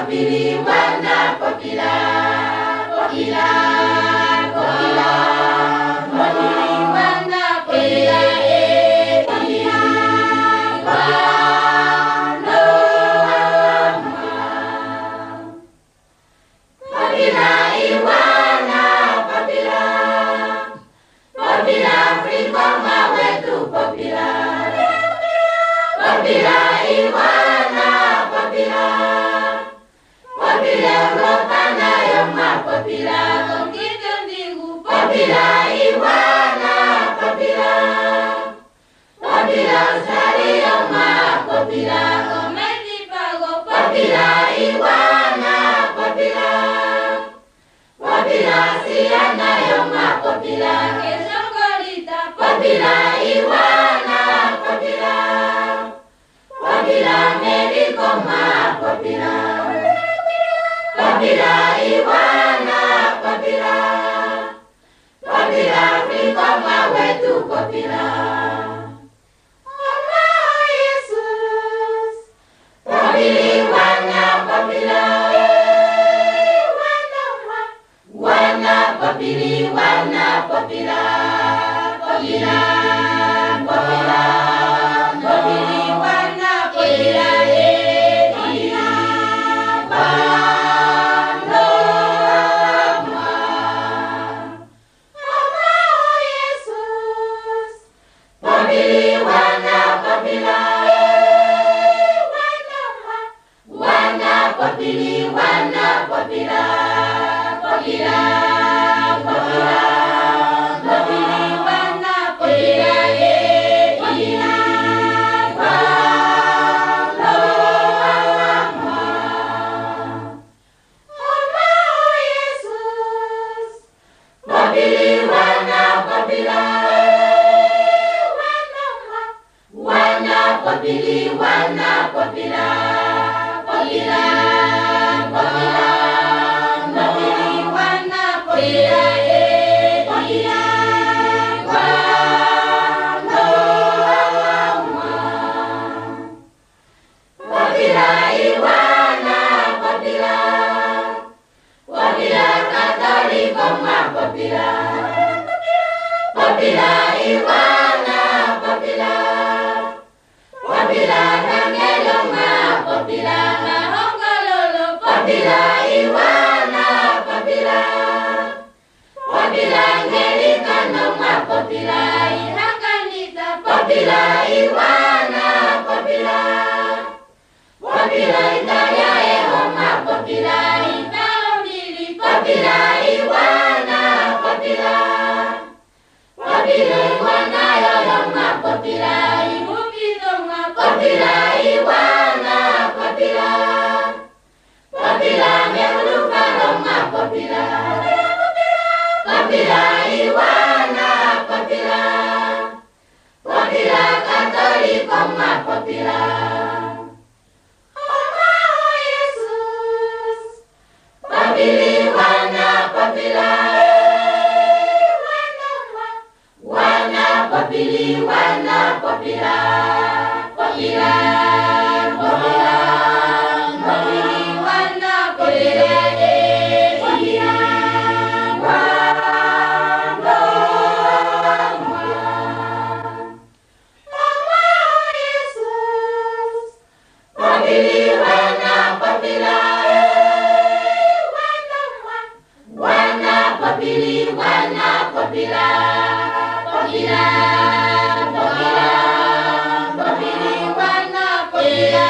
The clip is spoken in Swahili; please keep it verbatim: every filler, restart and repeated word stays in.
Papili wana papila, papila, papila, papili wana papila, eh, papila, wana papila iwana papila, papila frikoma wetu papila, papila iwana papila. Papila rotana yoma papila kongito ndingu papila iwana papila papila sari yoma papila kometi pago papila iwana papila papila siana yoma papila kesongorita papila iwana papila papila merikoma papila papila iwana papila papila frikoma wetu papila Allah Yesus papili wana papila wana wana papili wana papila papila papila papili wana papila papili wana papila papila papila papili wana papila eh papila Allah Yesus papili wana papila wana wana papili wana papila papila papila papili wana papila eh papila wana papila iwana papila papila katoliko ma papila papila iwana papila papila rangelo ma papila papila iwana papila papila ngelikano ma papila ihakanita papila iwana papila papila itaya eho ma papila italomili papila iwana papila papila iwana yoyo ma papila imukido ma papila iwana papila papila meluka roma papila papila iwana papila papila katoliko ma papila Allah Yesus papili wana papila wana wana papili wana papila papila papila papili wana papila eh papila wana Allah Yesus papili wana papila wana wana papili wana papila papila papila papili wana papila